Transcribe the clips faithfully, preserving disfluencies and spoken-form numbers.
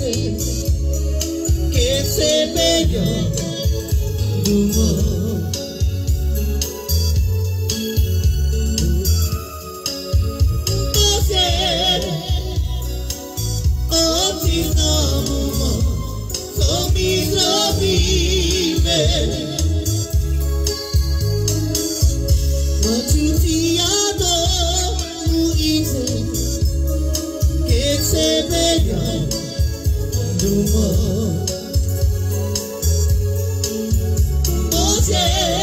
dizer que ser melhor do mundo. Você antes não amou, só me viver. Quanto te adoro dizer que ser melhor do mundo. Você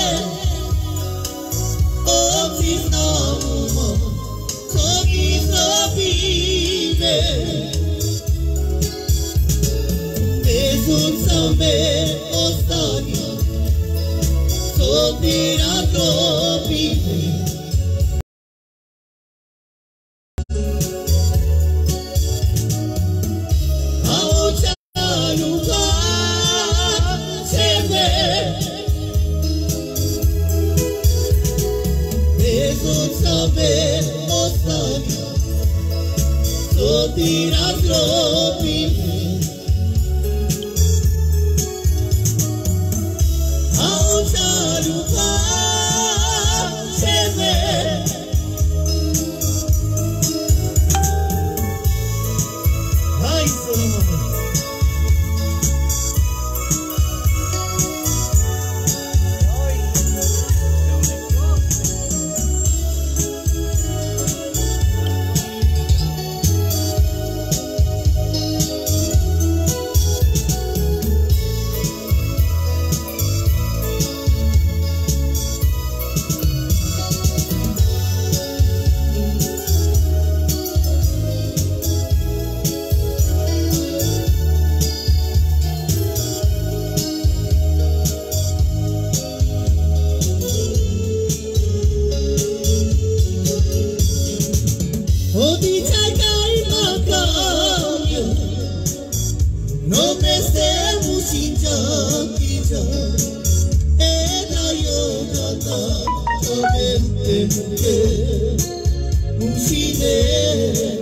antes não amou, só me viver. Mesmo saber o sonho, sobre a dor viver. Ao lugar se vê, mesmo saber o sonho, sobre a dor viver. No me estemos sin yo, era yo tata, solamente mujer, un cine.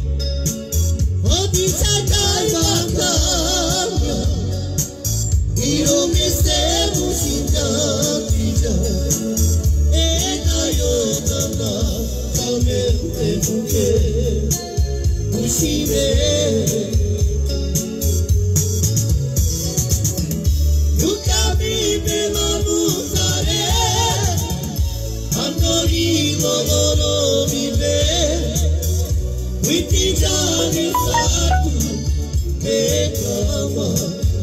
O dicha calma cambia, y no me estemos sin yo, era yo tata, solamente mujer, un cine. Loro viver, quindi già mi sa tu e come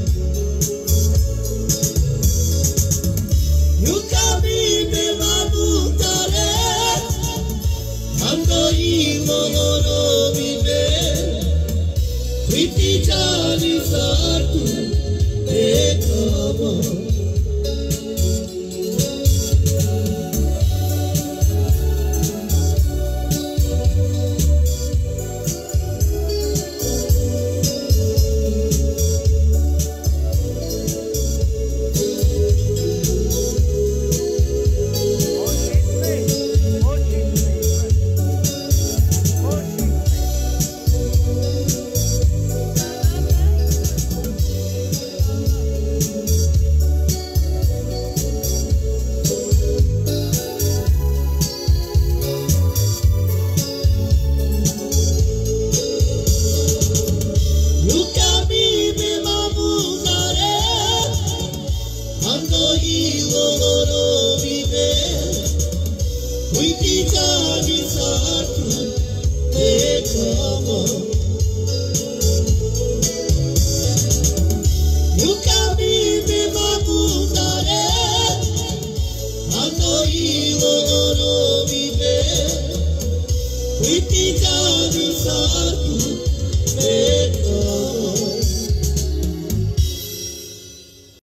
nunca mi me va buttare, quando io loro viver, quindi già mi sa tu e come